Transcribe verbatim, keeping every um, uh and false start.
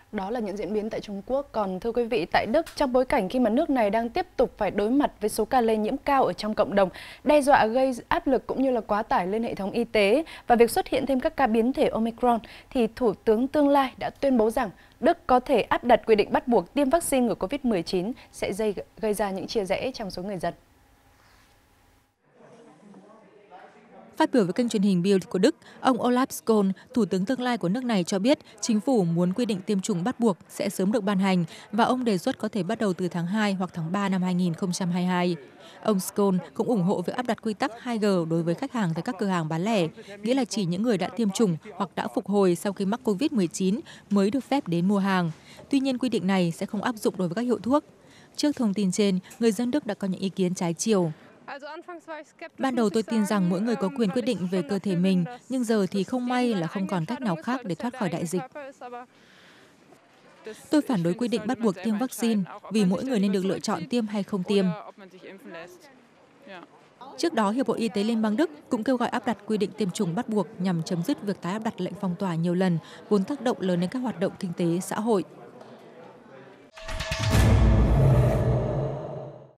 Đó là những diễn biến tại Trung Quốc. Còn thưa quý vị, tại Đức, trong bối cảnh khi mà nước này đang tiếp tục phải đối mặt với số ca lây nhiễm cao ở trong cộng đồng, đe dọa gây áp lực cũng như là quá tải lên hệ thống y tế và việc xuất hiện thêm các ca biến thể Omicron, thì Thủ tướng tương lai đã tuyên bố rằng Đức có thể áp đặt quy định bắt buộc tiêm vaccine ngừa Covid mười chín sẽ gây, gây ra những chia rẽ trong số người dân. Phát biểu với kênh truyền hình Bild của Đức, ông Olaf Scholz, thủ tướng tương lai của nước này cho biết chính phủ muốn quy định tiêm chủng bắt buộc sẽ sớm được ban hành và ông đề xuất có thể bắt đầu từ tháng hai hoặc tháng ba năm hai nghìn không trăm hai mươi hai. Ông Scholz cũng ủng hộ việc áp đặt quy tắc hai G đối với khách hàng tại các cửa hàng bán lẻ, nghĩa là chỉ những người đã tiêm chủng hoặc đã phục hồi sau khi mắc Covid mười chín mới được phép đến mua hàng. Tuy nhiên, quy định này sẽ không áp dụng đối với các hiệu thuốc. Trước thông tin trên, người dân Đức đã có những ý kiến trái chiều. Ban đầu tôi tin rằng mỗi người có quyền quyết định về cơ thể mình, nhưng giờ thì không may là không còn cách nào khác để thoát khỏi đại dịch. Tôi phản đối quy định bắt buộc tiêm vaccine vì mỗi người nên được lựa chọn tiêm hay không tiêm. Trước đó, Hiệp hội Y tế Liên bang Đức cũng kêu gọi áp đặt quy định tiêm chủng bắt buộc nhằm chấm dứt việc tái áp đặt lệnh phong tỏa nhiều lần, vốn tác động lớn đến các hoạt động kinh tế xã hội.